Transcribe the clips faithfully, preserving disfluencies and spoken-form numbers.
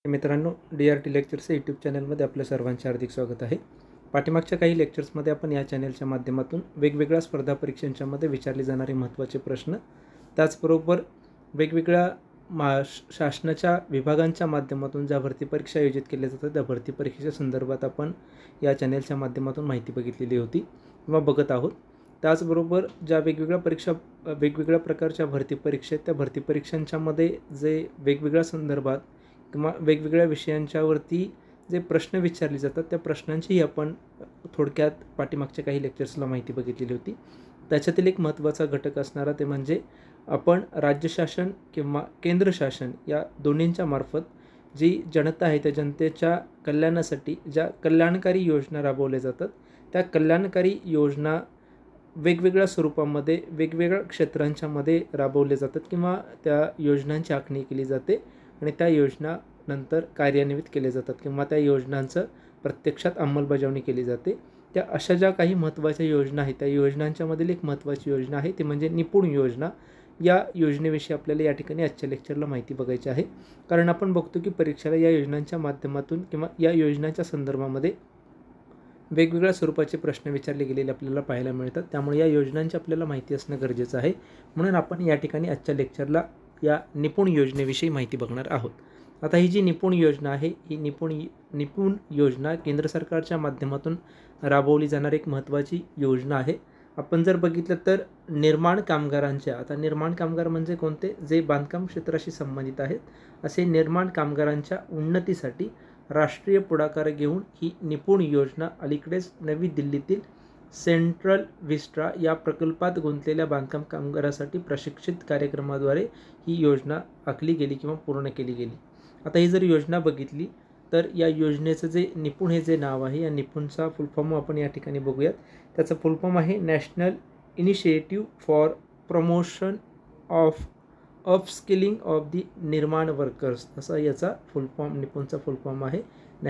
मित्रांनो, D R T lectures YouTube चॅनलमध्ये आपल्या सर्वांचे हार्दिक स्वागत आहे. पाठीमागच्या काही लेक्चर्समध्ये आपण या चॅनलच्या माध्यमातून वेगवेगळ्या स्पर्धा परीक्षांच्यामध्ये विचारले जाणारे महत्त्वाचे प्रश्न, त्याचबरोबर वेगवेगळ्या मा शासनाच्या विभागांच्या माध्यमातून ज्या भरती परीक्षा आयोजित केल्या जातात त्या भरती परीक्षेच्या संदर्भात आपण या चॅनलच्या माध्यमातून माहिती बघितलेली होती किंवा बघत आहोत. त्याचबरोबर ज्या वेगवेगळ्या परीक्षा वेगवेगळ्या प्रकारच्या भरती परीक्षा आहेत त्या भरती परीक्षांच्यामध्ये जे वेगवेगळ्या संदर्भात किंवा वेगवेगळ्या विषयांच्यावरती जे प्रश्न विचारले जातात त्या प्रश्नांचीही आपण थोडक्यात पाठीमागच्या काही लेक्चर्सला माहिती बघितलेली होती. त्याच्यातील एक महत्त्वाचा घटक असणारा ते म्हणजे आपण राज्य शासन किंवा केंद्र शासन या दोन्हींच्या मार्फत जी जनता आहे त्या जनतेच्या कल्याणासाठी ज्या कल्याणकारी योजना राबवल्या जातात त्या कल्याणकारी योजना वेगवेगळ्या स्वरूपामध्ये वेगवेगळ्या क्षेत्रांच्यामध्ये राबवल्या जातात किंवा त्या योजनांची आखणी केली जाते आणि त्या योजना नंतर कार्यान्वित केल्या जातात किंवा त्या योजनांचं प्रत्यक्षात अंमलबजावणी केली जाते. त्या अशा ज्या काही महत्त्वाच्या योजना आहेत त्या योजनांच्यामधील एक महत्त्वाची योजना आहे ती म्हणजे निपुण योजना. या योजनेविषयी आपल्याला या ठिकाणी आजच्या लेक्चरला माहिती बघायची आहे, कारण आपण बघतो की परीक्षेला या योजनांच्या माध्यमातून किंवा या योजनांच्या संदर्भामध्ये वेगवेगळ्या स्वरूपाचे प्रश्न विचारले गेलेले आपल्याला पाहायला मिळतात. त्यामुळे या योजनांची आपल्याला माहिती असणं गरजेचं आहे. म्हणून आपण या ठिकाणी आजच्या लेक्चरला या निपुण योजनेविषयी माहिती बघणार आहोत. आता ही जी निपुण योजना आहे ही निपुण निपुण योजना केंद्र सरकारच्या माध्यमातून राबवली जाणारी एक महत्त्वाची योजना आहे. आपण जर बघितलं तर निर्माण कामगारांच्या, आता निर्माण कामगार म्हणजे कोणते, जे बांधकाम क्षेत्राशी संबंधित आहेत असे निर्माण कामगारांच्या उन्नतीसाठी राष्ट्रीय पुढाकार घेऊन ही निपुण योजना अलीकडेच नवी दिल्लीतील सेंट्रल विस्टा या प्रकल्पात गुंतलेल्या बांधकाम कामगारासाठी प्रशिक्षित कार्यक्रमाद्वारे ही योजना आखली गेली किंवा पूर्ण केली गेली. आता ही जर योजना बघितली तर या योजनेचं जे निपुण हे जे नाव आहे या निपुणचा फुल फॉर्म आपण या ठिकाणी बघूयात. त्याचं फुल फॉर्म आहे national initiative for promotion of upskilling of the Nirman workers, असा याचा फुल फॉर्म निपुणचा फुल फॉर्म आहे.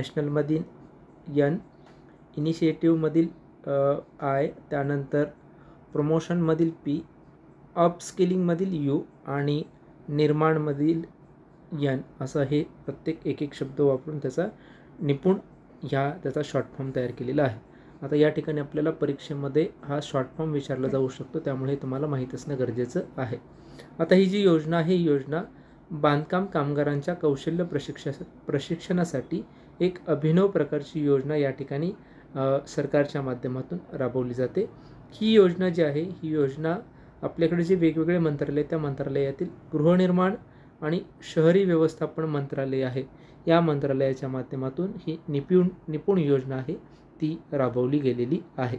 नॅशनलमधील एन, इनिशिएटिव्हमधील आय, त्यानंतर प्रमोशनमधील पी, अपस्किलिंगमधील यू आणि निर्माणमधील एन, असं हे प्रत्येक एक एक शब्द वापरून त्याचा निपुण ह्या त्याचा शॉर्ट फॉर्म तयार केलेला आहे. आता या ठिकाणी आपल्याला परीक्षेमध्ये हा शॉर्ट फॉर्म विचारला जाऊ शकतो, त्यामुळे तुम्हाला माहीत असणं गरजेचं आहे. आता ही जी योजना आहे ही योजना बांधकाम कामगारांच्या कौशल्य प्रशिक्षण प्रशिक्षणासाठी एक अभिनव प्रकारची योजना या ठिकाणी सरकारच्या माध्यमातून राबवली जाते. ही योजना जी आहे ही योजना आपल्याकडे जे वेगवेगळे मंत्रालय त्या मंत्रालयातील गृहनिर्माण आणि शहरी व्यवस्थापन मंत्रालय आहे या मंत्रालयाच्या माध्यमातून ही निपुण निपुण योजना आहे ती राबवली गेलेली आहे.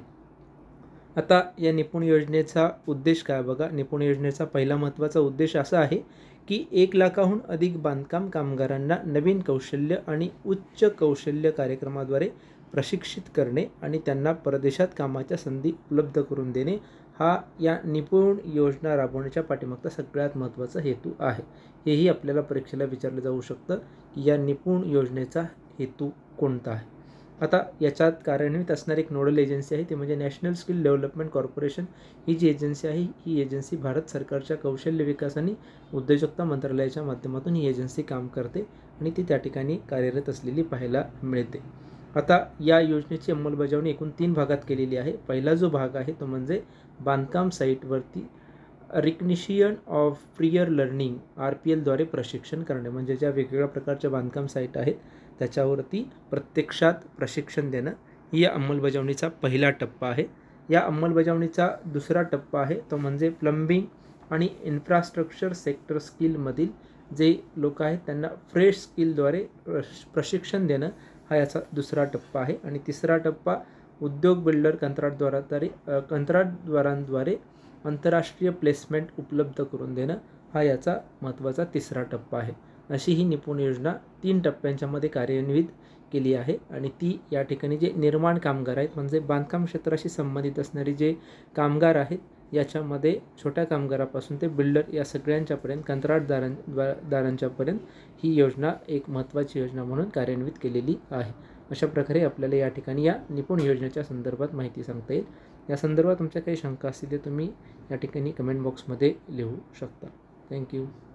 आता या निपुण योजनेचा उद्देश काय बघा. निपुण योजनेचा पहिला महत्त्वाचा उद्देश असा आहे की एक लाखाहून अधिक बांधकाम कामगारांना नवीन कौशल्य आणि उच्च कौशल्य कार्यक्रमाद्वारे प्रशिक्षित करणे आणि त्यांना परदेशात कामाच्या संधी उपलब्ध करून देणे हा या निपुण योजना राबवण्याच्या पाठीमागचा सगळ्यात महत्त्वाचा हेतू आहे. हेही आपल्याला परीक्षेला विचारलं जाऊ शकतं की या निपुण योजनेचा हेतू कोणता आहे. आता याच्यात कार्यान्वित असणारी एक नोडल एजन्सी आहे ती म्हणजे नॅशनल स्किल डेव्हलपमेंट कॉर्पोरेशन. ही जी एजन्सी आहे ही एजन्सी भारत सरकारच्या कौशल्य विकास आणि उद्योजकता मंत्रालयाच्या माध्यमातून ही एजन्सी काम करते आणि ती त्या ठिकाणी कार्यरत असलेली पाहायला मिळते. आता या योजनेची अंमलबजावणी एकूण तीन भागात केलेली आहे. पहिला जो भाग आहे तो म्हणजे बांधकाम साईटवरती recognition of prior learning R P एलद्वारे प्रशिक्षण करणे, म्हणजे ज्या वेगवेगळ्या प्रकारच्या बांधकाम साईट आहेत त्याच्यावरती प्रत्यक्षात प्रशिक्षण देणं ही या अंमलबजावणीचा पहिला टप्पा आहे. या अंमलबजावणीचा दुसरा टप्पा आहे तो म्हणजे प्लंबिंग आणि इन्फ्रास्ट्रक्चर सेक्टर स्किलमधील जे लोक आहेत त्यांना फ्रेश स्किलद्वारे प्रशिक्षण देणं हा याचा दुसरा टप्पा आहे. आणि तिसरा टप्पा उद्योग बिल्डर कंत्राटद्वाराद्वारे कंत्राटद्वारांद्वारे आंतरराष्ट्रीय प्लेसमेंट उपलब्ध करून देणं हा याचा महत्त्वाचा तिसरा टप्पा आहे. अशी ही निपुण योजना तीन टप्प्यांच्यामध्ये कार्यान्वित केली आहे. आणि ती या ठिकाणी जे निर्माण कामगार आहेत म्हणजे बांधकाम क्षेत्राशी संबंधित असणारे जे कामगार आहेत याच्यामध्ये छोट्या कामगारापासून ते बिल्डर या सगळ्यांच्यापर्यंत कंत्राटदारां दारांच्यापर्यंत ही योजना एक महत्त्वाची योजना म्हणून कार्यान्वित केलेली आहे. अशा प्रकारे आपल्याला या ठिकाणी या निपुण योजनेच्या संदर्भात माहिती सांगता येईल. या संदर्भात तुमच्या काही शंका असतील ते तुम्ही या ठिकाणी कमेंट बॉक्समध्ये लिहू शकता. थँक्यू.